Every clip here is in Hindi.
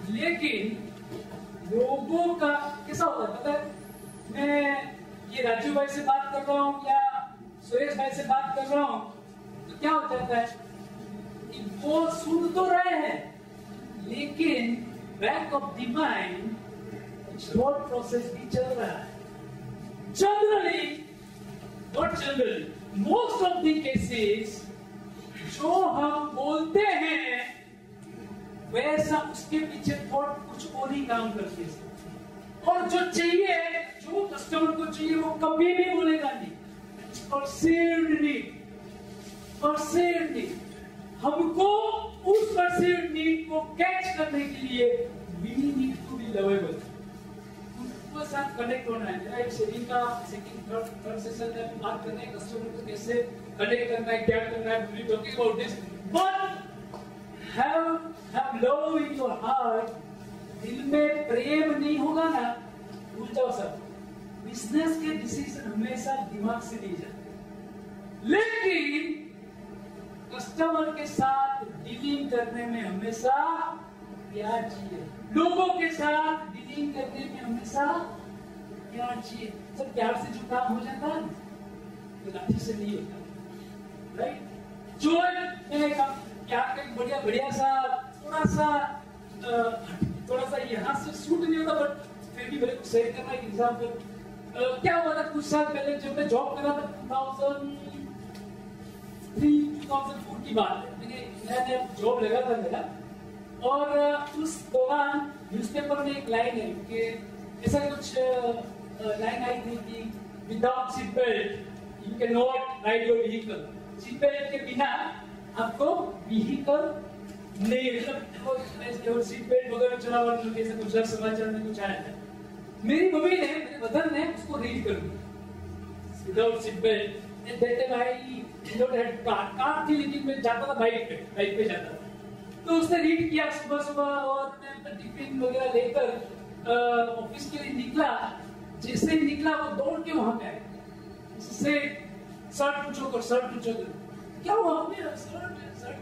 लेकिन लोगों का कैसा होता है पता है? मैं ये राजू भाई से बात कर रहा हूँ या सुरेश भाई से बात कर रहा हूँ, तो क्या हो जाता है कि वो सुन तो रहे हैं, लेकिन back of the mind thought process भी चल रहा है। Generally, not generally, most of the cases जो हम बोलते हैं वैसा उसके पीछे थॉट कुछ और ही काम करते हैं। और जो चाहिए, जो कस्टमर को चाहिए, वो कभी भी बोलेगा नहीं। परसीव्ड नीड, परसीव्ड नीड, हमको उस परसीव्ड नीड को कैच करने के लिए we need to be lovable, उनके साथ कनेक्ट होना है। मेरा एक सेलिंग का सेकंड थर्ड सेशन में बात करना है कस्टमर को कैसे कनेक्ट करना है, क्या करना है, we talking about this. But have love in your heart, दिल में प्रेम नहीं होगा ना, भूल जाओ सब। बिजनेस के डिसीजन हमेशा दिमाग से लिए जाते, लेकिन कस्टमर के साथ डीलिंग करने में हमेशा प्यार चाहिए। लोगों के साथ डीलिंग करने में हमेशा प्यार चाहिए। सब प्यार से जो काम हो जाता है तो लाठी से नहीं होता, राइट? जो मैंने कहा प्यार का बढ़िया बढ़िया सा थोड़ा सा यहाँ से शूट नहीं होता, बट फिर भी मेरे को शेयर करना एक एग्जाम्पल। क्या हुआ था कुछ साल पहले जब मैं जॉब कर रहा था, 2004 की बात है। मैंने नया जॉब लगा था मेरा, और उस दौरान न्यूज़पेपर में एक लाइन है कि ऐसा कुछ लाइन आई थी कि without seat belt you can not ride your vehicle. Seat belt के बिना आपको व्हीकल नहीं, मतलब सीट बेल्ट वगैरह चला हुआ कैसे गुजरात समाचार में कुछ आया था। मेरी मम्मी ने, मेरे मदर ने उसको रीड कर दिया विदाउट सीट बेल्ट। देते भाई कार थी, लेकिन मैं जाता था बाइक पे जाता था। तो उसने रीड किया सुबह सुबह, और मैं अपना टिफिन वगैरह लेकर ऑफिस के लिए निकला। जैसे ही निकला वो दौड़ के वहां पे आया, उससे शर्ट पूछो कर, शर्ट पूछो कर, क्या हुआ मेरा शर्ट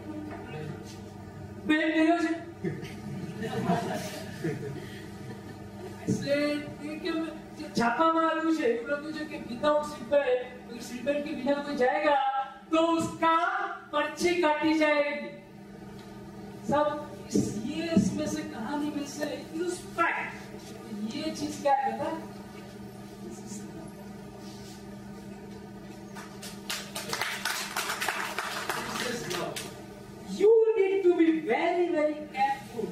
छापा मारू છે એવું લખ્યું છે કે વિધાઉટ सीट बेल्ट के बिना कोई जाएगा तो उसका पर्ची काटी जाएगी। सब ये इसमें से कहानी में से यूज फैक्ट ये चीज क्या कहता है? You need to be very, very careful.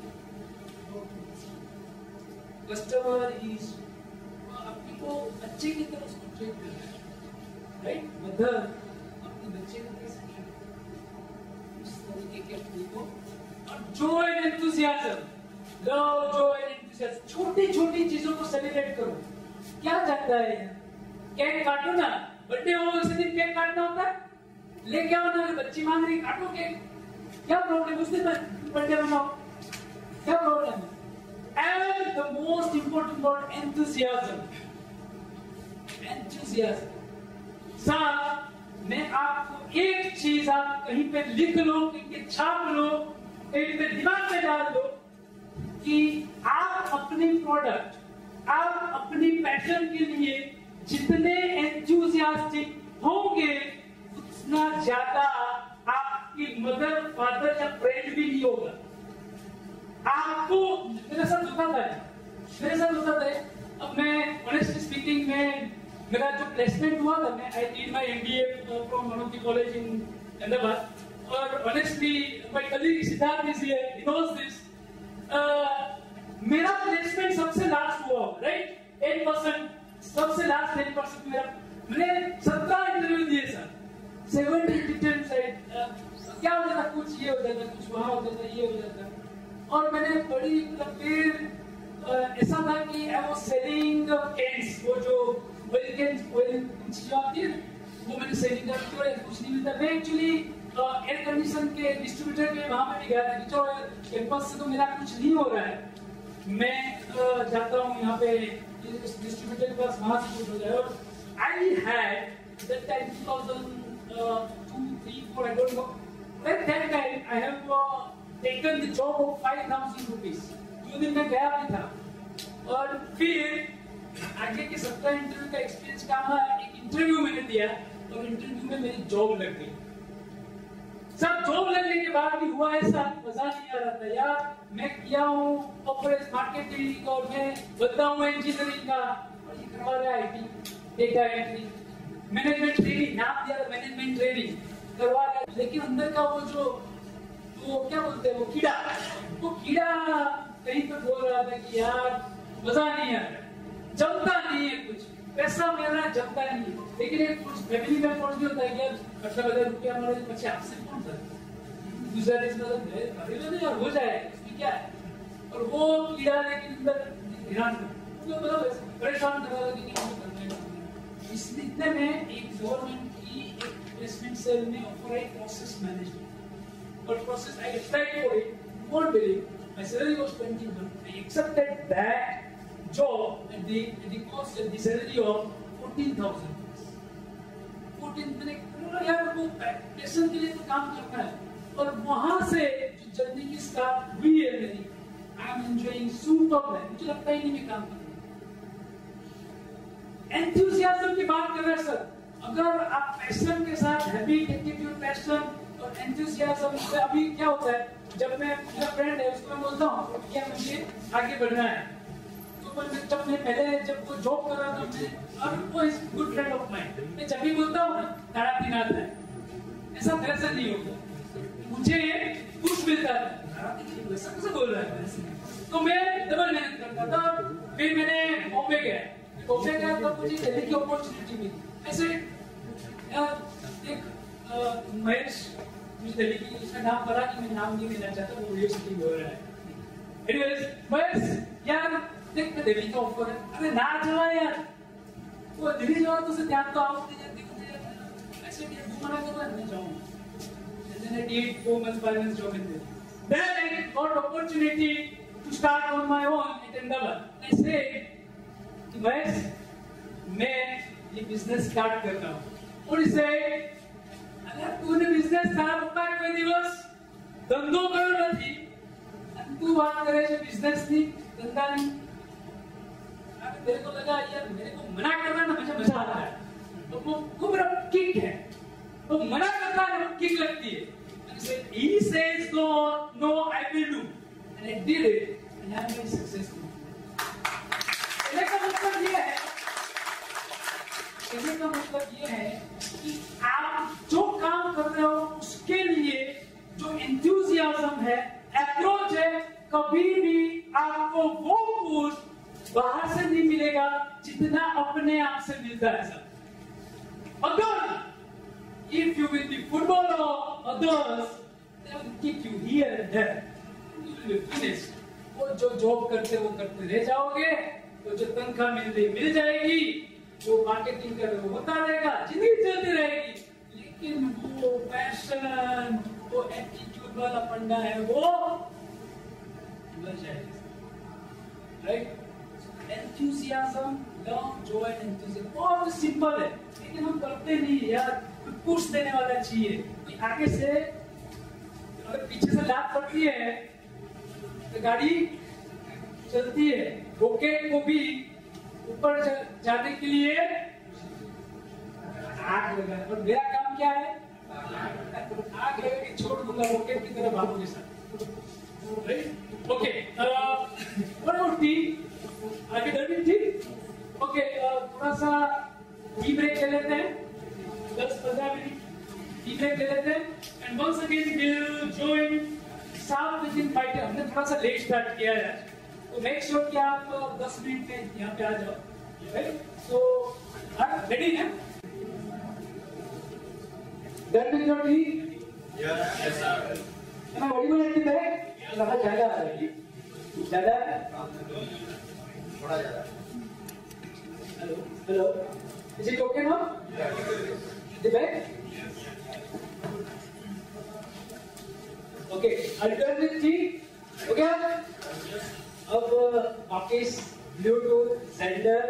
Customer is अपनी को बच्चे की तरह उसको ट्रीट करना है, राइट? मदर अपने बच्चे को कैसे ट्रीट करना उस तरीके के अपनी को। और joy and enthusiasm, love, joy and enthusiasm, छोटी छोटी चीजों को सेलिब्रेट करो। क्या चाहता है? केक काटो ना, बर्थडे हो उस दिन केक काटना होता है, लेके आओ ना, बच्ची मांग रही काटो केक, क्या प्रॉब्लम? उस दिन बर्थडे मनाओ, क्या प्रॉब्लम है? And the most important word, enthusiasm. Enthusiasm. साहब, मैं आपको एक चीज आप कहीं पे लिख लो, कहीं छाप लो, कहीं पे दिमाग में डाल दो कि आप अपनी प्रोडक्ट, आप अपनी पैशन के लिए जितने एंथुसियास्टिक होंगे उतना ज्यादा आपकी मदर, फादर या फ्रेंड भी नहीं होगा। आपको मेरे साथ होता था। अब मैं ऑनेस्टली स्पीकिंग में मेरा जो प्लेसमेंट हुआ था, मैं I did my MBA from one of the college in Ahmedabad, और honestly my colleague Siddharth is here, he knows this. मेरा प्लेसमेंट सबसे लास्ट हुआ, राइट? 10% सबसे लास्ट 10% मेरा। मैंने 17 इंटरव्यू दिए सर, 70 डिटेल साइड, क्या हो जाता, कुछ ये हो जाता, कुछ वहां हो जाता, ये हो जाता। और मैंने बड़ी फिर ऐसा था कि आई वाज सेलिंग कैंस, वो जो ऑयल चीजें आती है वो मैंने सेलिंग कर दी, और कुछ नहीं मिलता। मैं एक्चुअली एयर कंडीशन के डिस्ट्रीब्यूटर के वहां पे भी गया था कि जो कैंपस से तो मेरा कुछ नहीं हो रहा है, मैं जाता हूँ यहाँ पे डिस्ट्रीब्यूटर के पास, वहां से कुछ हो जाए। और I had that time 2002, 3, 4 I don't know, at that time I have taken the job of 5,000 rupees. 2 दिन में गया भी था और फिर आगे के 17 इंटरव्यू का एक्सपीरियंस काम एक इंटरव्यू मैंने दिया और इंटरव्यू में मेरी जॉब लग गई। सब जॉब लगने के बाद भी हुआ ऐसा मजा नहीं आ रहा था यार, मैं किया हूँ ऑपरेशन मार्केटिंग और मैं बनता हूँ इंजीनियरिंग का और ये करवा रहा है IT data entry management training, नाम दिया था मैनेजमेंट ट्रेनिंग करवा रहा है, लेकिन अंदर का वो जो क्या बोलते हैं वो कीड़ा कहीं पर बोल रहा था कि यार मजा नहीं आ रहा, जमता नहीं है कुछ, पैसा मेरा जमता नहीं है। लेकिन एक कुछ फैमिली में पहुंच गया होता है यार 18,000 रुपया हमारे बच्चे आपसे कौन था दूसरा देश में यार हो जाए इसमें क्या है, और वो कीड़ा लेकिन अंदर ध्यान मतलब परेशान कर रहा था कि इसलिए इतने में एक गवर्नमेंट की एक इन्वेस्टमेंट सेल में ऑफर है प्रोसेस मैनेजमेंट और process I applied for it, won't believe my salary was 21. I accepted that job at the cost at the salary of 14,000. 14 मैंने यार वो पैशन के लिए तो काम करना है और वहां से जो जर्नी की स्टार्ट हुई है मेरी, आई एम एंजॉयिंग सुपर है, मुझे लगता ही नहीं मैं काम कर रहा। एंथुसियाज्म की बात कर रहे हैं सर, अगर आप पैशन के साथ हैवी एटीट्यूड पैशन और एंथुसियाज्म से अभी क्या होता है जब मैं मेरा फ्रेंड है उसको मैं बोलता हूँ कि मुझे आगे बढ़ना है तो जब मैं पहले जब वो जॉब कर रहा था और वो is good friend of mine, मैं जब भी बोलता हूँ ना तारा दिनात है ऐसा वैसा नहीं होता, मुझे पुश मिलता था वैसा कैसे बोल रहा है तो मैं डबल मेहनत करता था। फिर मैंने बॉम्बे गया तब मुझे दिल्ली की अपॉर्चुनिटी मिली। ऐसे एक महेश मुझे दिल्ली की उसका नाम पता कि मैं नाम नहीं लेना चाहता, वो वीडियो शूटिंग हो रहा है। एनीवेज महेश यार देख मैं दिल्ली का ऑफर है, अरे ना चला यार वो दिल्ली जाओ तो से ध्यान तो आओ ऐसे नहीं घूमना करना मैं जाऊँ। Then I did 4 months 5 months job in Delhi. Then I got opportunity to start on my own at Ahmedabad. I said Mahesh मैं ये बिजनेस स्टार्ट करता हूँ और इसे अगर तूने बिजनेस स्टार्ट होता है कोई दिवस धंधो करो नहीं तू बात करे जो बिजनेस नहीं धंधा नहीं। मेरे को लगा यार मेरे को मना करना ना मुझे मजा आता है तो वो मेरा किक है तो मना करता है वो किक लगती है। He says no, no I will do and I did it and I am very successful. कहने का मतलब ये है कि आप जो काम कर रहे हो उसके लिए जो एंथुसियाज्म है अप्रोच है कभी भी आपको वो पुश बाहर से नहीं मिलेगा जितना अपने आप से मिलता है सर। अगर if you will be footballer or others they will kick you here and there you will be finished। वो जो जॉब करते वो करते रह जाओगे, तो जो तनख्वाह मिल जाएगी, जो मार्केटिंग कर रहे हो होता रहेगा, जिंदगी चलती रहेगी, लेकिन वो पैशन वो एटीट्यूड वाला फंडा है वो मिल जाएगा। Right enthusiasm love joy enthusiasm बहुत सिंपल है लेकिन हम करते नहीं यार। पुश देने वाला चाहिए कि आगे से अगर पीछे से लात पड़ती है तो गाड़ी चलती है, रॉकेट को भी ऊपर जाने के लिए आग लगा और मेरा काम क्या है आग लगा के छोड़ दूंगा रॉकेट की तरह भागोगे सर। ओके वन और टी आगे डरनी थी। ओके थोड़ा सा टी ब्रेक ले लेते हैं 10-15 मिनट टी ब्रेक ले लेते हैं and once again will join 7 within 5। हमने थोड़ा सा लेट स्टार्ट किया है तो मेक श्योर कि आप 10 मिनट में यहाँ पे आ जाओ। राइट सो रेडी है done with your tea yes sir मैं बड़ी बोल रही है लगा ज्यादा आ रही है ज्यादा थोड़ा ज्यादा। Hello hello is it okay now the back okay alternate T okay अब ऑफिस ब्लूटूथ सेंटर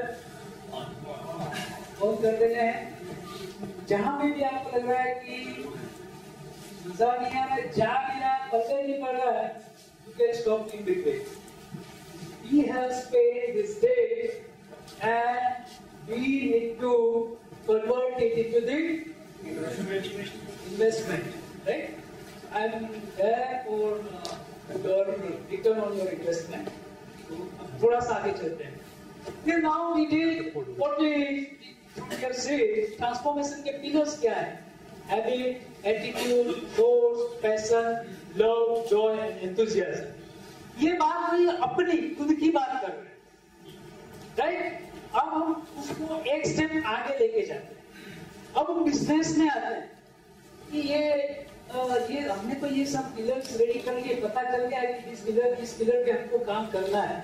ऑन कर देना है। जहां पे भी आपको लग रहा है कि मजा नहीं आ रहा जा नहीं रहा पता ही नहीं पड़ रहा है, you can stop in between. He has paid this day and we need to convert it into the investment, right? I'm there for your return on your investment. थोड़ा सा आगे चलते हैं. Then now we did what we can say transformation के pillars क्या है? Habit, attitude, force, passion, love, joy and enthusiasm. ये बात नहीं अपनी खुद की बात कर रहे हैं, राइट? अब हम उसको एक स्टेप आगे लेके जाते हैं. अब हम बिजनेस में आते हैं कि ये हमने तो ये सब पिलर्स रेडी कर लिए, पता चल गया है कि इस पिलर पे हमको काम करना है,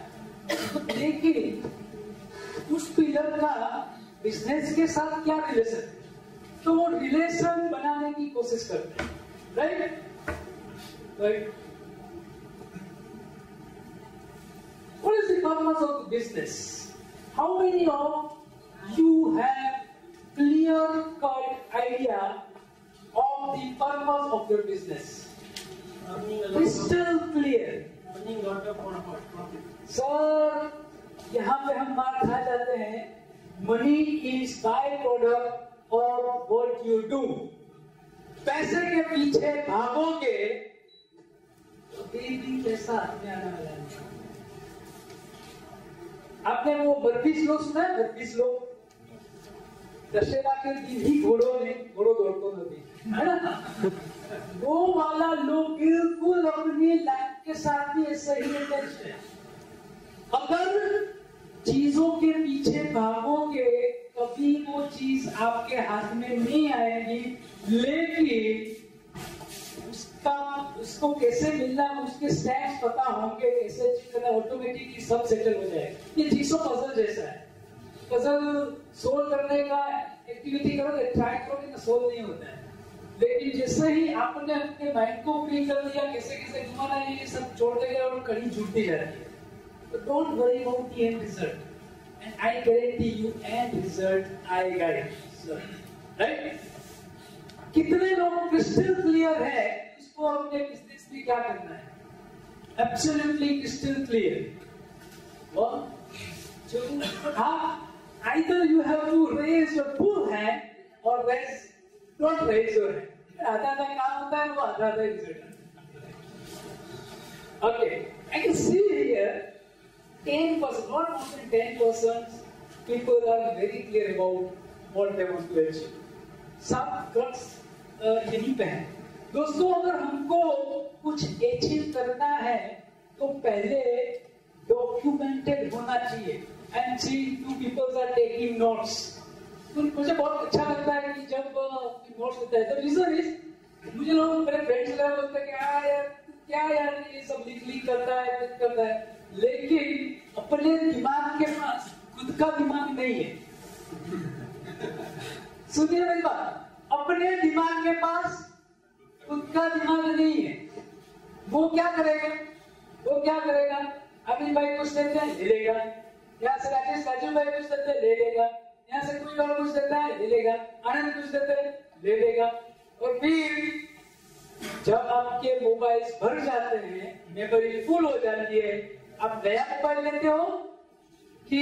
लेकिन उस पिलर का बिजनेस के साथ क्या रिलेशन है? तो वो रिलेशन बनाने की कोशिश करते हैं, right? What is the purpose of the business? How many of you have clear-cut idea of the purpose of your business? Crystal clear. Sir, यहाँ पे हम बात खा जाते हैं. Money is by-product of what you do. पैसे के पीछे भागोगे तो भी पैसा अपने आने वाला है. आपने वो 32 लोग सुना है? 32 लोग दशहरा के दिन ही घोड़ों दौड़तो नहीं, है ना? वो वाला लोग बिल्कुल अपनी लाइफ के साथ भी ऐसा ही अटैच्ड है. अगर चीजों के पीछे भागोगे कभी वो चीज आपके हाथ में नहीं आएगी, लेकिन उसको कैसे मिलना, उसके स्टेप्स पता होंगे, कैसे करना, ऑटोमेटिकली सब सेटल हो जाएगा. ये चीजों पजल जैसा है. पजल सोल्व करने का एक्टिविटी करोगे, ट्राई करोगे ना, सोल्व नहीं होता है. लेकिन जैसे ही आपने अपने माइंड को फ्री कर दिया, कैसे कैसे घुमाना है, ये सब छोड़ते गए और कड़ी जुड़ती जाती है. तो don't worry about the end result, and I guarantee you end result I guarantee, right? कितने लोग क्रिस्टल क्लियर है इसको अपने बिजनेस में क्या करना है? Absolutely crystal clear. One, two, either you have to raise your full hand or don't raise your hand. आधा काम होता है, वो आधा result. Okay, I can see here 10%, not more than 10% people are very clear about what they want to achieve. सब क्रक्स यहीं पे है. दोस्तों, अगर हमको कुछ अचीव करना है तो पहले डॉक्यूमेंटेड होना चाहिए. And see two peoples are taking notes. तो मुझे बहुत अच्छा लगता है कि जब नोट्स होता है. द रीजन इज, मुझे लोग मेरे फ्रेंड्स वगैरह बोलते हैं कि क्या यार ये सब लिख करता है, लेकिन अपने दिमाग के पास खुद का दिमाग नहीं है. सुनिए मेरी बात, अपने दिमाग के पास खुद का दिमाग नहीं है. वो क्या करेगा? अमित भाई कुछ देते हैं, ले लेगा. यहाँ से राजू भाई कुछ देते हैं, ले लेगा. यहाँ से कोई और कुछ देता है, ले लेगा. आनंद कुछ देते हैं, ले लेगा. और फिर जब आपके मोबाइल भर जाते हैं, मेमोरी फुल हो जाती है, आप नया मोबाइल लेते हो कि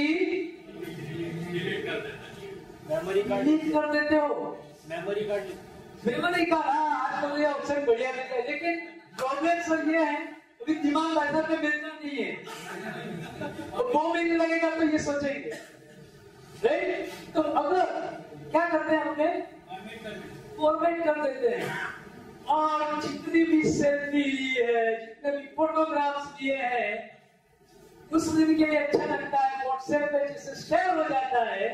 मेमोरी कार्ड कर देते हो? मेमोरी कार्ड, हाँ, आजकल ये ऑप्शन बढ़िया मिलता है. लेकिन प्रॉब्लम सर ये है, अभी दिमाग बाजार में मिलना नहीं है. और 2 महीने लगेगा तो ये सोचेंगे, राइट? तो अगर क्या करते हैं, अपने फॉर्मेट कर देते हैं, और जितनी भी सेल्फी ली है, जितने भी फोटोग्राफ्स लिए हैं, उस दिन के लिए अच्छा लगता है, व्हाट्सएप पे जैसे शेयर हो जाता है,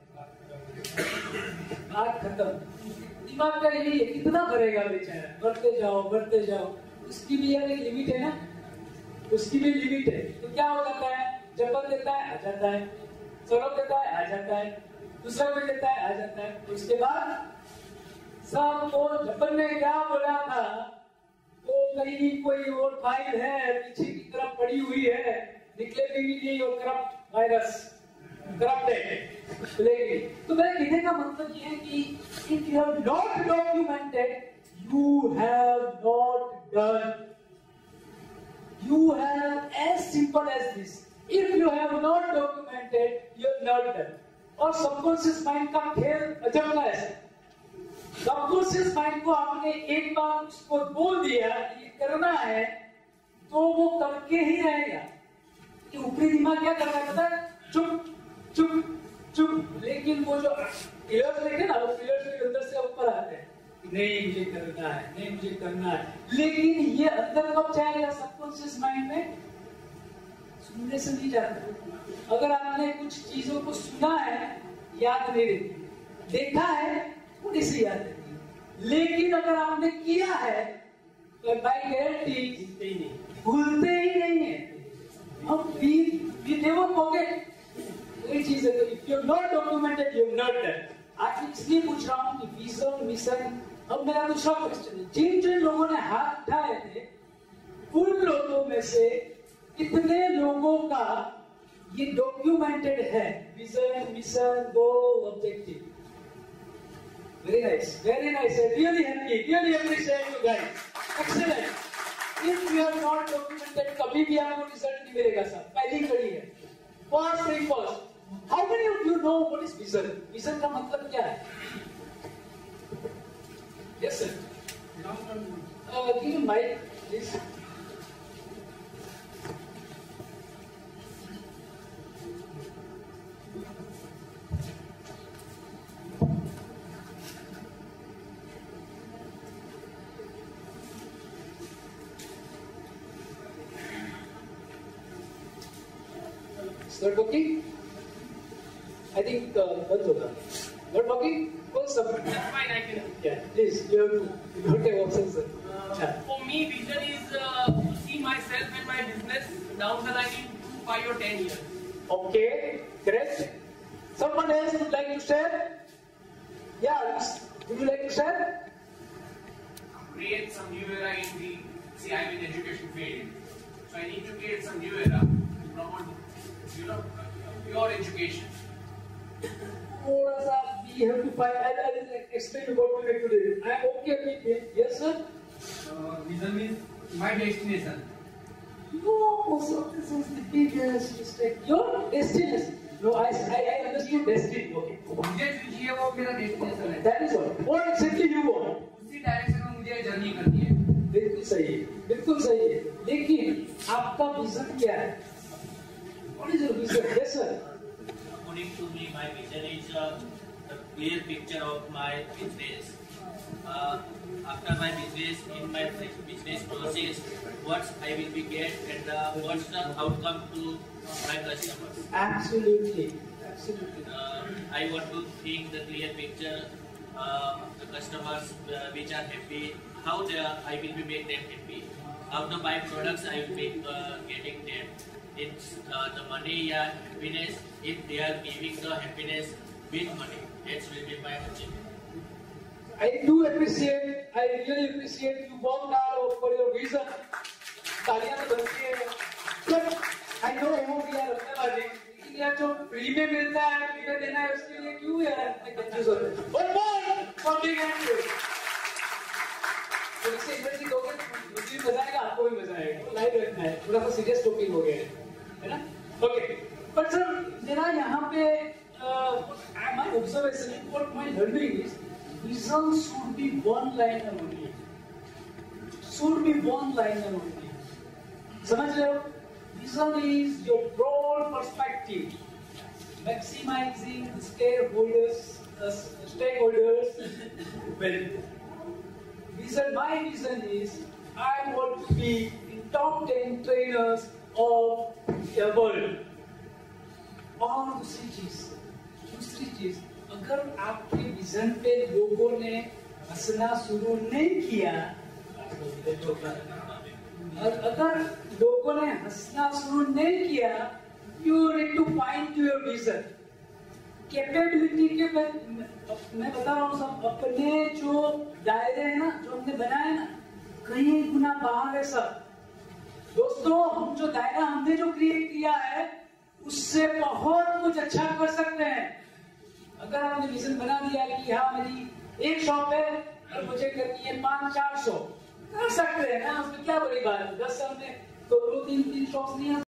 बात खत्म. दिमाग का यही है, कितना भरेगा बेचारा, बढ़ते जाओ. उसकी भी यार एक लिमिट है ना, उसकी भी लिमिट है. तो क्या हो जाता है, जब देता है आ जाता है, सौरभ देता है आ जाता है, दूसरा कोई देता है आ जाता है. उसके बाद सब वो जपन ने क्या बोला था, तो कहीं कोई और फाइल है पीछे की तरफ पड़ी हुई है, निकलेगी भी नहीं, और करप्ट वायरस लेगी. तो मेरे कहने का मतलब ये है कि if you have not documented, you have not done You have as simple as this. If you have not documented, you have not done. और सबकॉन्शियस माइंड का खेल अजब का है। सबकॉन्शियस माइंड को आपने एक बार उसको बोल दिया ये करना है, तो वो करके ही रहेगा। ये ऊपरी दिमाग क्या कर रहा है पता है? चुप चुप चुप। लेकिन वो जो पिलर्स देखे ना, वो पिलर्स के अंदर से ऊपर आते हैं, नहीं मुझे करना है, नहीं मुझे करना है। लेकिन ये अंदर कब जाएगा सबकॉन्शियस माइंड में? सुनने से नहीं जाता। अगर आपने कुछ चीजों को सुना है याद नहीं रहती, देखा है थोड़ी सी याद रहती है, लेकिन अगर आपने किया है तो बाय गारंटी भूलते ही नहीं है। हम we never forget। वही चीज है, if you have not documented, you have not done। आज इसलिए पूछ रहा हूँ कि विजन मिशन। अब मेरा दूसरा क्वेश्चन है, जिन जिन लोगों ने हाथ उठाए थे उन लोगों में से कितने लोगों का ये डॉक्यूमेंटेड है? Vision mission goal objective. Very nice, very nice. Really happy, really appreciate you guys, excellent. If you have not documented, कभी भी आपको रिजल्ट नहीं मिलेगा सर। पहली कड़ी है, first thing first. How many of you know what is vision? Vision का मतलब क्या है? Yes sir, give me mic please. Start talking. I think बंद होगा। Not talking? Call someone. That's fine, I can. Yeah, please. You have to. You don't have options, sir. For me, vision is see myself and my business down the line in 5 or 10 years. Okay, great. Someone else would like to share? Yeah, would you like to share? Create some new era in the. See, I'm in education field, so I need to create some new era to promote, pure education. थोड़ा सा we have to find. I'll explain what we have to do. I'm okay with it. Yes, sir. Vision means my destination. No, so this is the biggest mistake. Your destination. No, I understood destiny. Okay. मुझे जो चाहिए वो मेरा destination है. That is all. What exactly you want? उसी डायरेक्शन में मुझे जर्नी करनी है. बिल्कुल सही है, बिल्कुल सही है। लेकिन आपका विजन क्या है? What is your vision? Yes, sir. According to me, my vision is a clear picture of my business. After my business, in my business process, what I will be get and what's the outcome to my customers. Absolutely, absolutely. I want to think the clear picture, the customers which are happy, how I will be make them happy. Out of my products, I will be getting them. It's the money and happiness. If they are giving the happiness with money, that will be my achievement. I do appreciate, I really appreciate you worked hard for your vision. तालियां तो बनती है, but I know we are रखने वाले, लेकिन यार जो फ्री में मिलता है, फ्री में देना है, उसके लिए क्यों यार मैं कंफ्यूज होता हूँ। One more from big hand to तो इससे एनर्जी दोगे, मुझे भी मजा आएगा, आपको भी मजा आएगा। लाइव रखना है, थोड़ा सा सीरियस टॉपिक हो गया है ना? ओके, but sir मेरा यहाँ पे my observation, what my learning is, vision should be one liner only. Should be one liner only. समझ रहे हो? Vision is your broad perspective, maximizing the stakeholders' wealth. Vision, my vision is, I want to be in top 10 trainers of the world. और दूसरी चीज, अगर आपके विजन पे लोगों ने हंसना शुरू नहीं किया, अगर लोगों ने हंसना शुरू नहीं किया, you need to find your vision. Capability के मैं बता रहा हूँ सब, अपने जो दायरे हैं ना, जो हमने बनाए ना, कई गुना बाहर है सब। दोस्तों, हम जो दायरा हमने जो क्रिएट किया है, उससे बहुत कुछ अच्छा कर सकते हैं। अगर आपने विजन बना दिया कि हाँ मेरी एक शॉप है और मुझे करनी है 500-400, कर सकते हैं ना, उसमें क्या बड़ी बात है। 10 साल में तो 2-3 शॉप्स नहीं